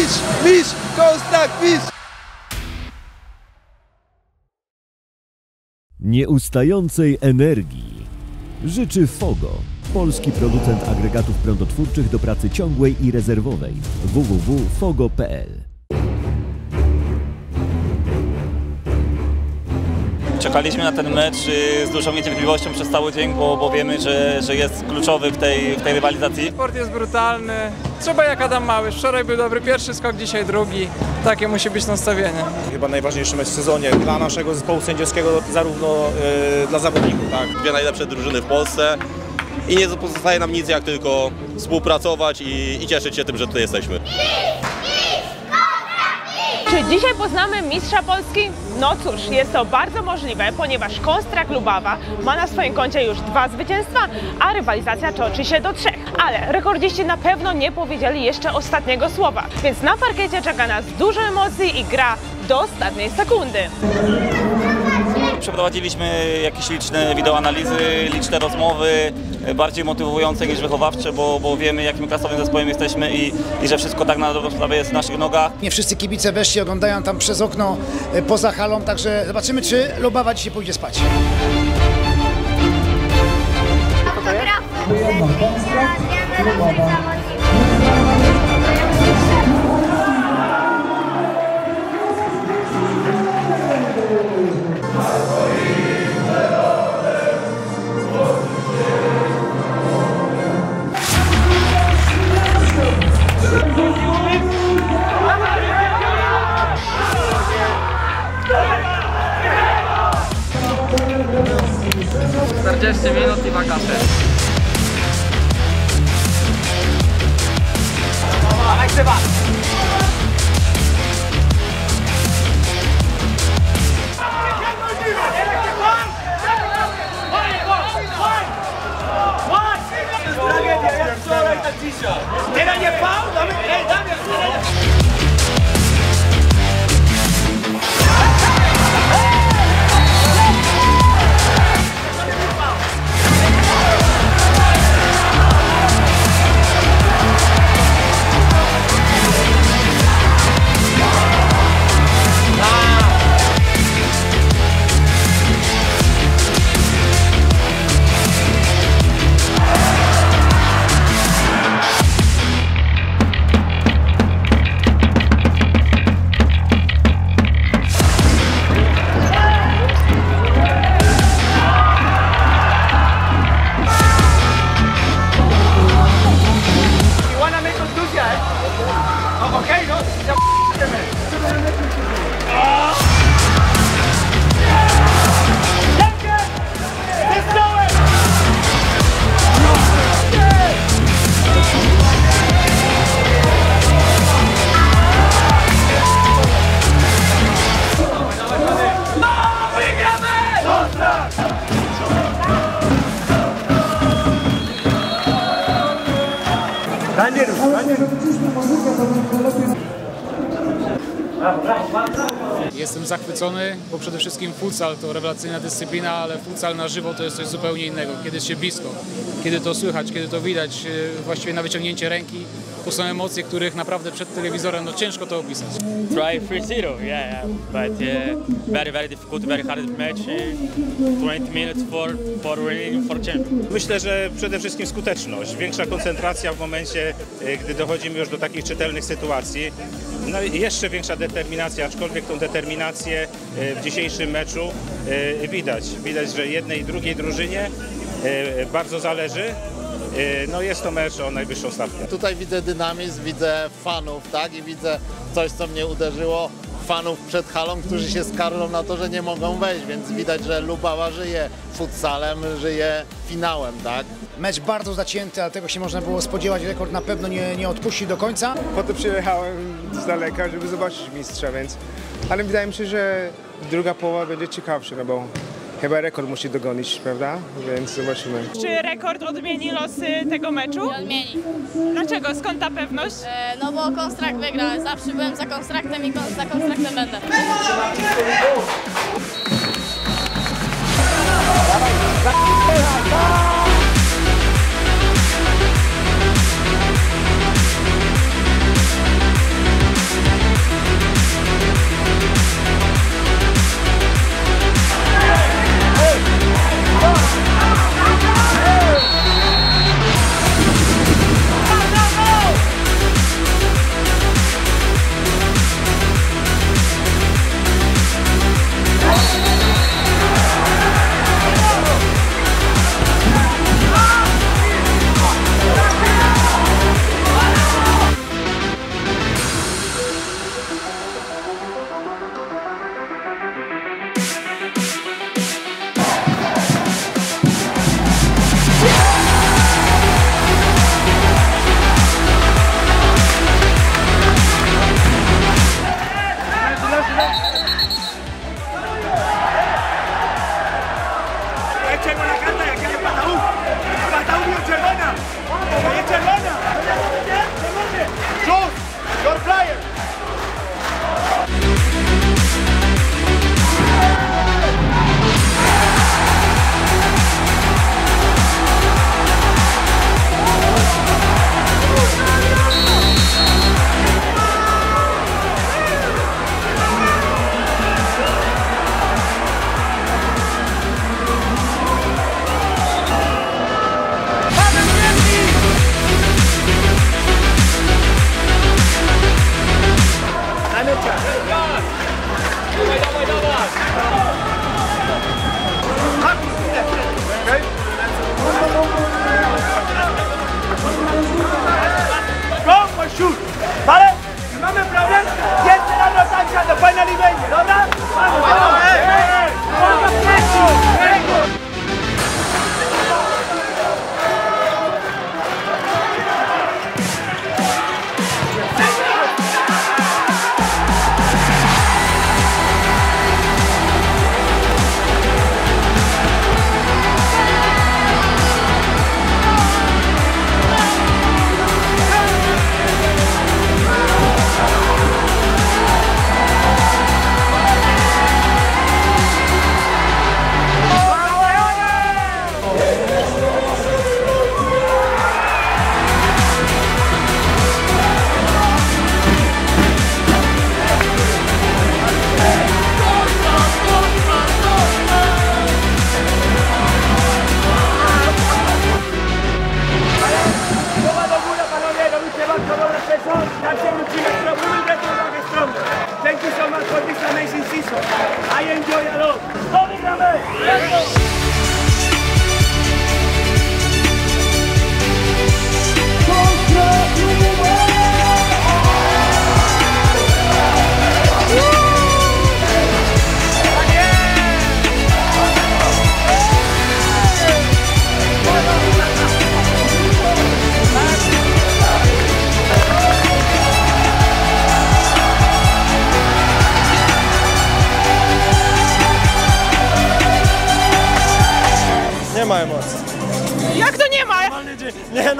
Mistrz, kontrakt, mistrz! Nieustającej energii życzy Fogo, polski producent agregatów prądotwórczych do pracy ciągłej i rezerwowej. www.fogo.pl. Czekaliśmy na ten mecz z dużą niecierpliwością przez cały dzień, bo wiemy, że jest kluczowy w tej rywalizacji. Sport jest brutalny. Trzeba jak Adam Małysz. Wczoraj był dobry pierwszy skok, dzisiaj drugi. Takie musi być nastawienie. Chyba najważniejszy mecz w sezonie dla naszego zespołu sędziowskiego, zarówno dla zawodników. Tak? Dwie najlepsze drużyny w Polsce i nie pozostaje nam nic jak tylko współpracować i cieszyć się tym, że tutaj jesteśmy. Czy dzisiaj poznamy mistrza Polski? No cóż, jest to bardzo możliwe, ponieważ Konstrakt Lubawa ma na swoim koncie już 2 zwycięstwa, a rywalizacja toczy się do 3. Ale rekordziści na pewno nie powiedzieli jeszcze ostatniego słowa, więc na parkiecie czeka nas dużo emocji i gra do ostatniej sekundy. Przeprowadziliśmy jakieś liczne wideoanalizy, liczne rozmowy, bardziej motywujące niż wychowawcze, bo wiemy, jakim klasowym zespołem jesteśmy i że wszystko tak na dobrą sprawę jest w naszych nogach. Nie wszyscy kibice weszli, oglądają tam przez okno poza halą, także zobaczymy, czy Lubawa dzisiaj pójdzie spać. Minut i wakacje. Jestem zachwycony, bo przede wszystkim futsal to rewelacyjna dyscyplina, ale futsal na żywo to jest coś zupełnie innego. Kiedy jest się blisko, kiedy to słychać, kiedy to widać, właściwie na wyciągnięcie ręki, to są emocje, których naprawdę przed telewizorem no ciężko to opisać. Try 3-0, yeah, but very difficult, very hard match. 20 minutes for change. Myślę, że przede wszystkim skuteczność, większa koncentracja w momencie, gdy dochodzimy już do takich czytelnych sytuacji. No i jeszcze większa determinacja, aczkolwiek tą determinację w dzisiejszym meczu widać, że jednej i drugiej drużynie bardzo zależy. No jest to mecz o najwyższą stawkę. Tutaj widzę dynamizm, widzę fanów, tak? I widzę coś, co mnie uderzyło, fanów przed halą, którzy się skarżą na to, że nie mogą wejść, więc widać, że Lubawa żyje futsalem, żyje finałem, tak? Mecz bardzo zacięty, ale tego się można było spodziewać. Rekord na pewno nie odpuści do końca. Po to przyjechałem z daleka, żeby zobaczyć mistrza, więc... Ale wydaje mi się, że druga połowa będzie ciekawsza, no bo chyba rekord musi dogonić, prawda? Więc zobaczymy. Czy rekord odmieni losy tego meczu? Nie odmieni. Dlaczego? Skąd ta pewność? No bo Konstrakt wygra. Zawsze byłem za Konstraktem i za Konstraktem będę.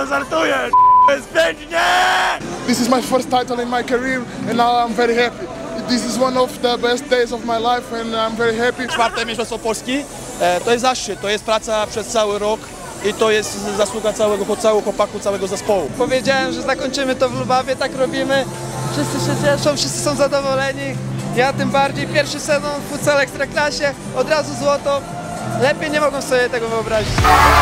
no żartuję, jest pięknie! This is my first title in my career and now I'm very happy. This is one of the best days of my life and I'm very happy. Czwarte Mistrzostwo Polski, to jest zaszczyt, to jest praca przez cały rok i to jest zasługa całego chłopaku, całego zespołu. Powiedziałem, że zakończymy to w Lubawie, tak robimy. Wszyscy się cieszą, wszyscy są zadowoleni. Ja tym bardziej, pierwszy sezon w futsal Ekstraklasie, od razu złoto. Lepiej nie mogą sobie tego wyobrazić.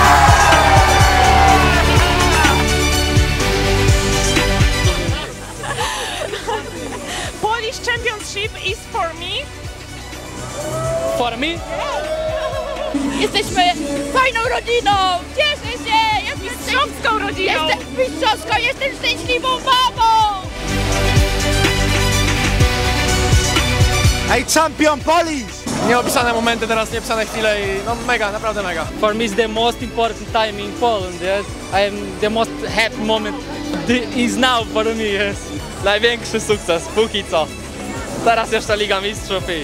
Polish Championship is for me. For me? Jesteśmy fajną rodziną! Cieszę się! Mistrzowską rodziną! Jestem mistrzowską, jestem szczęśliwą mamą! Hey, champion Polish! Nieopisane momenty, teraz nieopisane chwile i no mega, naprawdę mega. For me, it's the most important time in Poland, yes. I am the most happy moment is now for me, yes. Największy sukces, póki co. Teraz jeszcze Liga Mistrzów i...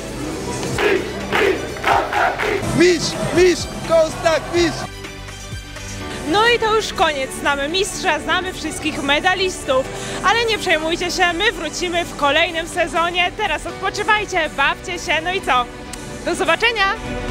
Mistrz! Kostak, mistrz! No i to już koniec. Znamy mistrza, znamy wszystkich medalistów, ale nie przejmujcie się, my wrócimy w kolejnym sezonie. Teraz odpoczywajcie, bawcie się, no i co? Do zobaczenia!